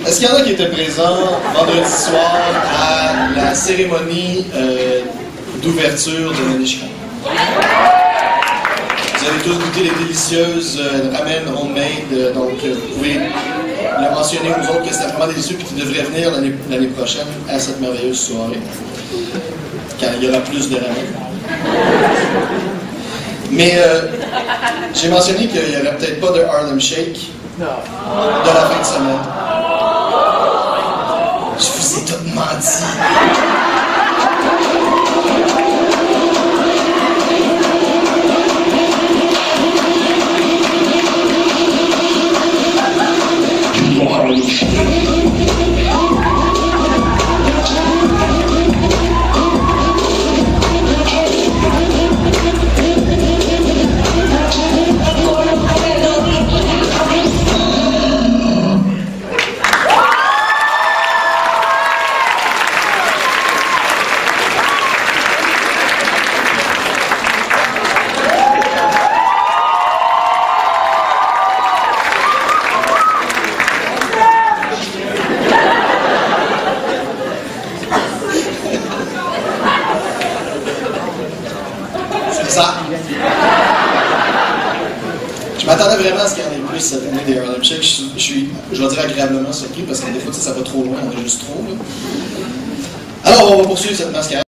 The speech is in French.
Est-ce qu'il y en a qui étaient présents vendredi soir à la cérémonie d'ouverture de Manichka? Vous avez tous goûté les délicieuses ramen homemade, donc vous pouvez le mentionner aux autres que c'était vraiment délicieux et qu'ils devraient venir l'année prochaine à cette merveilleuse soirée, car il y aura plus de ramen. Mais j'ai mentionné qu'il n'y aurait peut-être pas de Harlem Shake de la fin de semaine. Je vous ai tout menti. Ça. Je m'attendais vraiment à ce qu'il y en ait plus cette année des Harlem Shake. Je vais dire agréablement surpris parce que des fois ça va trop loin, on est juste trop. Là. Alors on va poursuivre cette mascarade.